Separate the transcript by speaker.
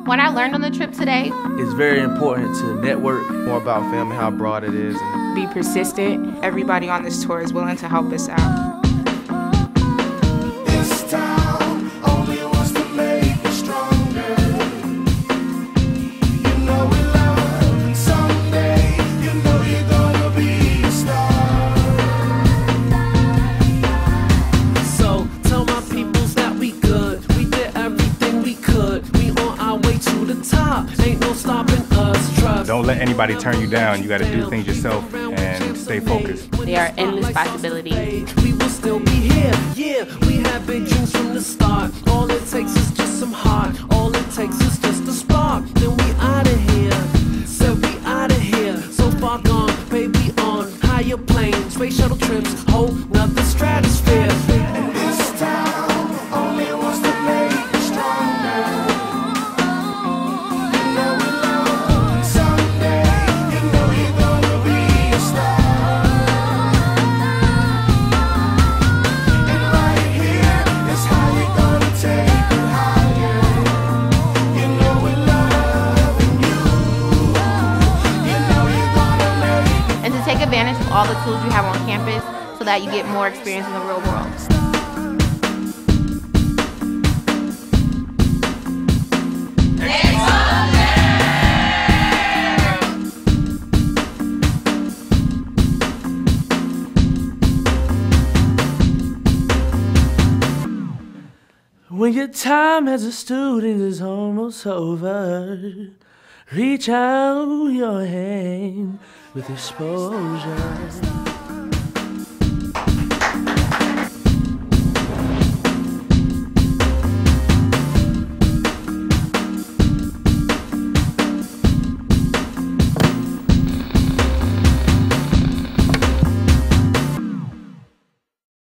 Speaker 1: What I learned on the trip today,
Speaker 2: it's very important to network.
Speaker 3: More about family, how broad it is. And
Speaker 4: be persistent. Everybody on this tour is willing to help us out.
Speaker 5: Don't let anybody turn you down. You got to do things yourself and stay focused.
Speaker 1: There are endless possibilities.
Speaker 6: We will still be here. Yeah, we have big dreams from the start. All it takes is just some heart. All it takes is just a spark. Then we out of here. So we out of here. So far gone, baby, on higher planes, space shuttle trips, whole nother stratosphere. And this town only wants to make us stronger.
Speaker 1: Take advantage of all the tools you have on campus so that you get more experience in the real world.
Speaker 2: When your time as a student is almost over, reach out your hand with exposure.